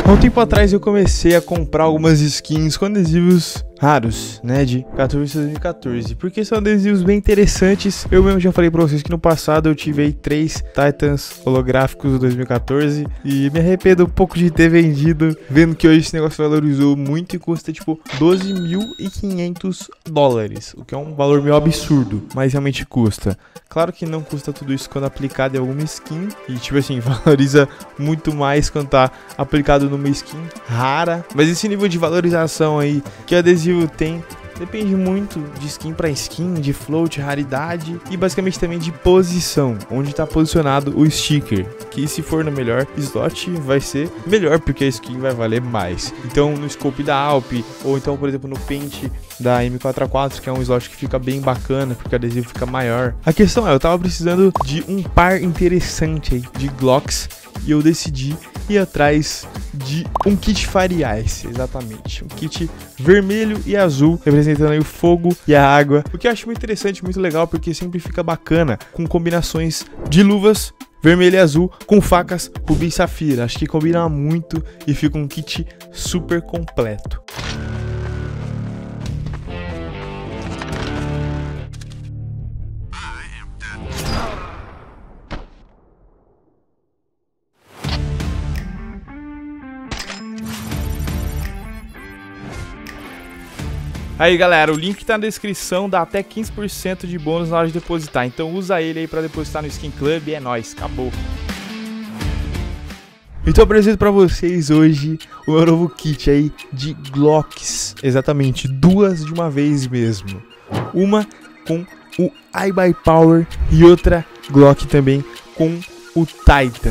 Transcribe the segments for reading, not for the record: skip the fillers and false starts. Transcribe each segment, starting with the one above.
Há um tempo atrás eu comecei a comprar algumas skins com adesivos raros, né, de Katowice 2014, porque são adesivos bem interessantes. Eu mesmo já falei pra vocês que no passado eu tive aí 3 Titans holográficos de 2014 e me arrependo um pouco de ter vendido, vendo que hoje esse negócio valorizou muito e custa tipo $12.500, o que é um valor meio absurdo, mas realmente custa. Claro que não custa tudo isso quando aplicado em alguma skin e tipo assim, valoriza muito mais quando tá aplicado numa skin rara, mas esse nível de valorização aí que o adesivo tem depende muito de skin para skin, de float, raridade e basicamente também de posição, onde está posicionado o sticker, que se for no melhor slot vai ser melhor porque a skin vai valer mais. Então no scope da Alp, ou então por exemplo no Paint da M4A4, que é um slot que fica bem bacana porque o adesivo fica maior. A questão é, eu tava precisando de um par interessante aí de Glocks e eu decidi ir atrás de um kit Fire Ice, exatamente, um kit vermelho e azul, representando aí o fogo e a água, o que eu acho muito interessante, muito legal, porque sempre fica bacana com combinações de luvas vermelho e azul com facas rubi e safira. Acho que combina muito e fica um kit super completo. Aí galera, o link tá na descrição, dá até 15% de bônus na hora de depositar, então usa ele aí pra depositar no Skin Club e é nóis, acabou. Então eu apresento pra vocês hoje o meu novo kit aí de Glocks, exatamente, 2 de uma vez mesmo. Uma com o iBuyPower e outra Glock também com o Titan.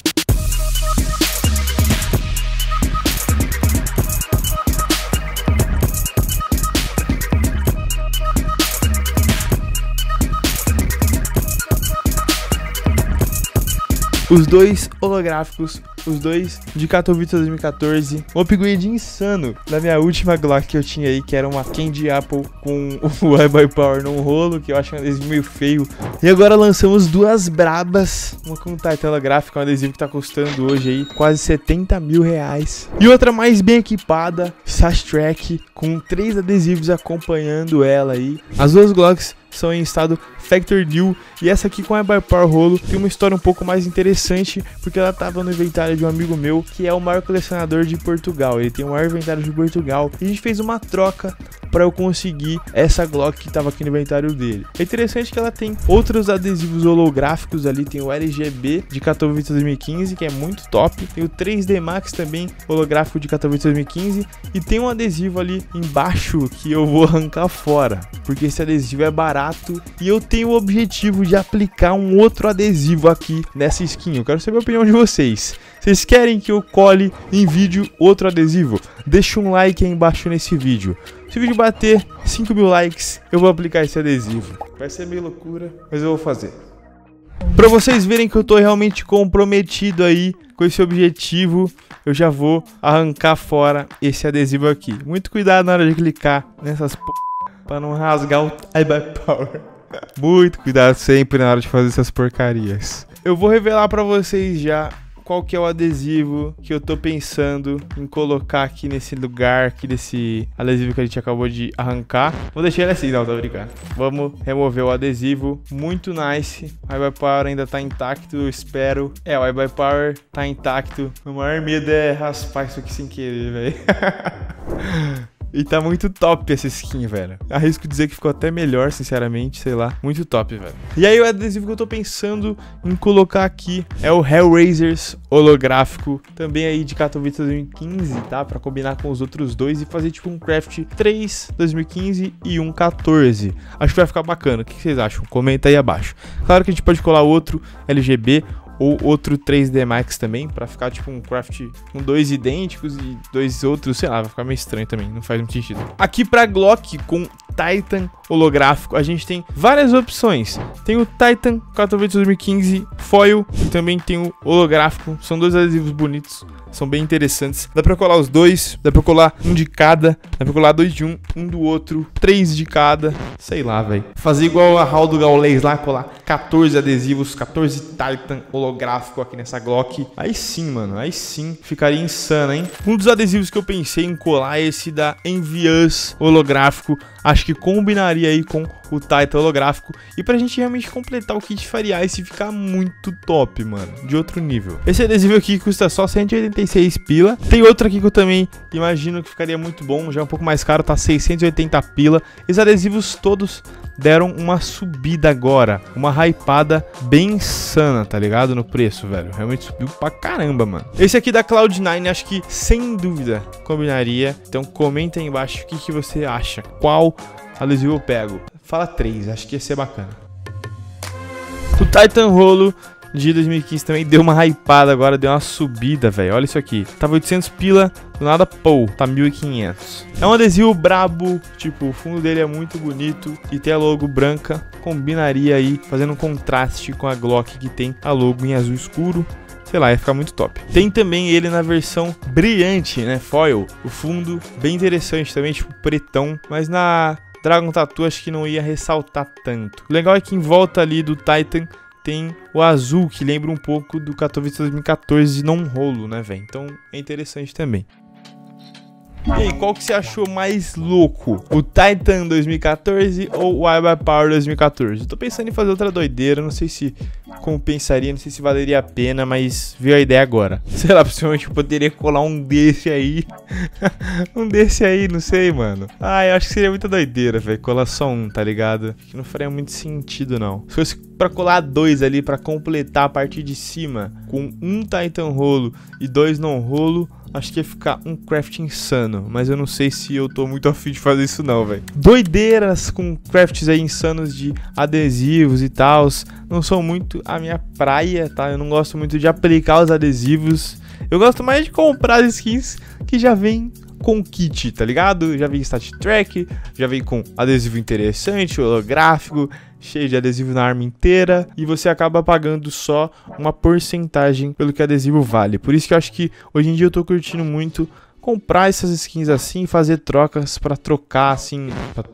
Os dois holográficos, os dois de Katowice 2014, um upgrade insano da minha última Glock que eu tinha aí, que era uma Candy Apple com o iBuyPower num rolo, que eu acho um adesivo meio feio. E agora lançamos duas brabas, uma com Titan holográfico, um adesivo que tá custando hoje aí quase R$70 mil. E outra mais bem equipada, Sash Track, com 3 adesivos acompanhando ela aí. As duas Glocks são em estado Factory New e essa aqui com a iBuyPower rolo tem uma história um pouco mais interessante porque ela tava no inventário de um amigo meu que é o maior colecionador de Portugal. Ele tem o maior inventário de Portugal e a gente fez uma troca para eu conseguir essa Glock que tava aqui no inventário dele. É interessante que ela tem outros adesivos holográficos ali, tem o LGB de Katowice 2015 que é muito top, tem o 3D Max também holográfico de Katowice 2015 e tem um adesivo ali embaixo que eu vou arrancar fora porque esse adesivo é barato e eu tenho o objetivo de aplicar um outro adesivo aqui nessa skin. Eu quero saber a opinião de vocês. Vocês querem que eu cole em vídeo outro adesivo? Deixa um like aí embaixo nesse vídeo. Se o vídeo bater 5 mil likes, eu vou aplicar esse adesivo. Vai ser meio loucura, mas eu vou fazer. Pra vocês verem que eu tô realmente comprometido aí com esse objetivo, eu já vou arrancar fora esse adesivo aqui. Muito cuidado na hora de clicar nessas pra não rasgar o iBuyPower. Muito cuidado sempre na hora de fazer essas porcarias. Eu vou revelar pra vocês já qual que é o adesivo que eu tô pensando em colocar aqui nesse lugar, aqui desse adesivo que a gente acabou de arrancar. Vou deixar ele assim, não, tô brincando. Vamos remover o adesivo, muito nice. O iBuyPower ainda tá intacto, eu espero. É, o iBuyPower tá intacto. O maior medo é raspar isso aqui sem querer, velho. E tá muito top essa skin, velho. Arrisco dizer que ficou até melhor, sinceramente, sei lá. Muito top, velho. E aí o adesivo que eu tô pensando em colocar aqui é o Hellraisers holográfico, também aí de Katowice 2015, tá? Pra combinar com os outros dois e fazer tipo um craft 3 2015 e um 14. Acho que vai ficar bacana. O que vocês acham? Comenta aí abaixo. Claro que a gente pode colar outro LGB ou outro 3D Max também, pra ficar tipo um craft com 2 idênticos e 2 outros, sei lá, vai ficar meio estranho também, não faz muito sentido. Aqui pra Glock com Titan holográfico, a gente tem várias opções. Tem o Titan Katowice 2015 Foil e também tem o holográfico. São dois adesivos bonitos, são bem interessantes. Dá pra colar os dois, dá pra colar um de cada, dá pra colar dois de um do outro, 3 de cada, sei lá, velho. Fazer igual a Hall do Gaules lá, colar 14 adesivos, 14 Titan holográfico aqui nessa Glock. Aí sim, mano, aí sim ficaria insano, hein? Um dos adesivos que eu pensei em colar é esse da Envious holográfico. Acho que combinaria aí com o Titan holográfico. E pra gente realmente completar o kit Fire Ice e ficar muito top, mano, de outro nível. Esse adesivo aqui custa só 186 pila. Tem outro aqui que eu também imagino que ficaria muito bom, já é um pouco mais caro, tá 680 pila. Esses adesivos todos deram uma subida agora, uma hypada bem insana, tá ligado? No preço, velho. Realmente subiu pra caramba, mano. Esse aqui da Cloud9, acho que sem dúvida combinaria. Então comenta aí embaixo o que você acha. Qual adesivo eu pego? Fala 3, acho que ia ser bacana. O Titan Holo de 2015 também deu uma hypada agora, deu uma subida, velho. Olha isso aqui. Tava 800 pila, do nada, pô, tá 1.500. É um adesivo brabo, tipo, o fundo dele é muito bonito e tem a logo branca. Combinaria aí, fazendo um contraste com a Glock que tem a logo em azul escuro. Sei lá, ia ficar muito top. Tem também ele na versão brilhante, né, foil. O fundo bem interessante também, tipo, pretão. Mas na Dragon Tattoo acho que não ia ressaltar tanto. O legal é que em volta ali do Titan tem o azul, que lembra um pouco do Katowice 2014 não rolo, né, velho? Então é interessante também. E aí, qual que você achou mais louco? O Titan 2014 ou o iBuyPower 2014? Eu tô pensando em fazer outra doideira, não sei se compensaria, não sei se valeria a pena, mas veio a ideia agora. Sei lá, possivelmente eu poderia colar um desse aí. Um desse aí, não sei, mano. Ah, eu acho que seria muita doideira, velho, colar só um, tá ligado? Acho que não faria muito sentido, não. Se fosse pra colar 2 ali, pra completar a parte de cima, com um Titan rolo e 2 não rolo, acho que ia ficar um craft insano, mas eu não sei se eu tô muito afim de fazer isso não, velho. Doideiras com crafts aí insanos de adesivos e tal, não são muito a minha praia, tá? Eu não gosto muito de aplicar os adesivos. Eu gosto mais de comprar as skins que já vem com kit, tá ligado? Já vem stat track, já vem com adesivo interessante, holográfico, cheio de adesivo na arma inteira, e você acaba pagando só uma porcentagem pelo que o adesivo vale. Por isso que eu acho que hoje em dia eu tô curtindo muito comprar essas skins assim, fazer trocas pra trocar assim,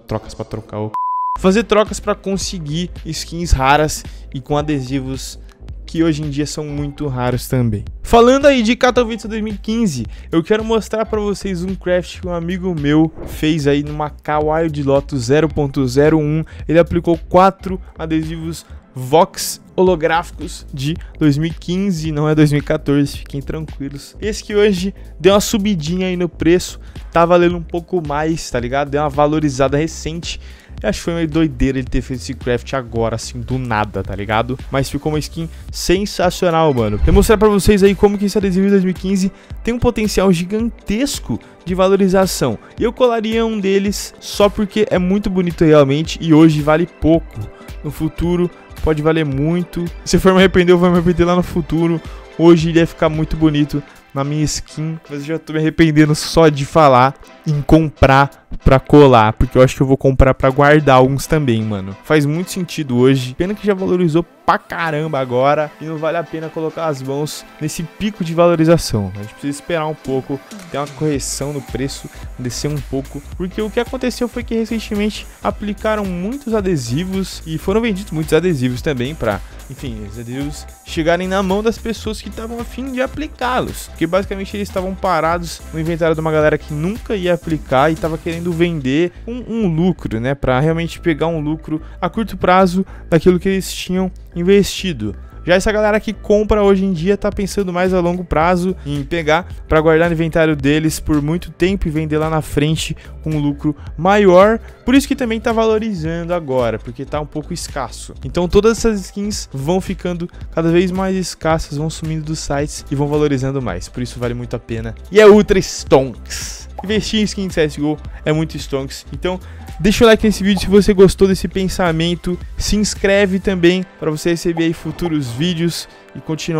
fazer trocas pra conseguir skins raras e com adesivos que hoje em dia são muito raros também. Falando aí de Katowice 2015, eu quero mostrar pra vocês um craft que um amigo meu fez aí numa Wild Lotus 0.01. Ele aplicou 4 adesivos Vox holográficos de 2015, não é 2014, fiquem tranquilos. Esse que hoje deu uma subidinha aí no preço, tá valendo um pouco mais, tá ligado? Deu uma valorizada recente. Eu acho que foi meio doideira ele ter feito esse craft agora, assim, do nada, tá ligado? Mas ficou uma skin sensacional, mano. Vou mostrar pra vocês aí como que esse adesivo de 2015 tem um potencial gigantesco de valorização. E eu colaria um deles só porque é muito bonito realmente e hoje vale pouco. No futuro pode valer muito. Se eu for me arrepender, eu vou me arrepender lá no futuro. Hoje ele ia ficar muito bonito na minha skin, mas eu já tô me arrependendo só de falar em comprar pra colar, porque eu acho que eu vou comprar pra guardar alguns também, mano. Faz muito sentido hoje, pena que já valorizou pra caramba agora e não vale a pena colocar as mãos nesse pico de valorização. A gente precisa esperar um pouco, ter uma correção no preço, descer um pouco, porque o que aconteceu foi que recentemente aplicaram muitos adesivos e foram vendidos muitos adesivos também pra, enfim, os adesivos chegarem na mão das pessoas que estavam a fim de aplicá-los, porque basicamente eles estavam parados no inventário de uma galera que nunca ia aplicar e tava querendo vender um lucro, né, pra realmente pegar um lucro a curto prazo daquilo que eles tinham investido. Já essa galera que compra hoje em dia tá pensando mais a longo prazo em pegar para guardar no inventário deles por muito tempo e vender lá na frente com um lucro maior. Por isso que também tá valorizando agora, porque tá um pouco escasso. Então todas essas skins vão ficando cada vez mais escassas, vão sumindo dos sites e vão valorizando mais. Por isso vale muito a pena. E é ultra stonks. Investir em skin CSGO é muito stonks. Então deixa o like nesse vídeo se você gostou desse pensamento. Se inscreve também para você receber aí futuros vídeos e continuar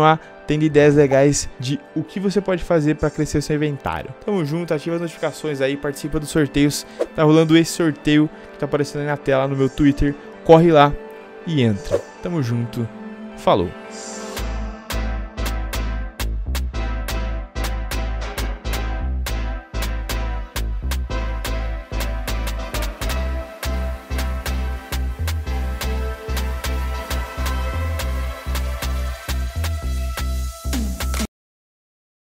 tendo ideias legais de o que você pode fazer para crescer seu inventário. Tamo junto, ativa as notificações aí, participa dos sorteios. Tá rolando esse sorteio que tá aparecendo aí na tela no meu Twitter. Corre lá e entra. Tamo junto. Falou.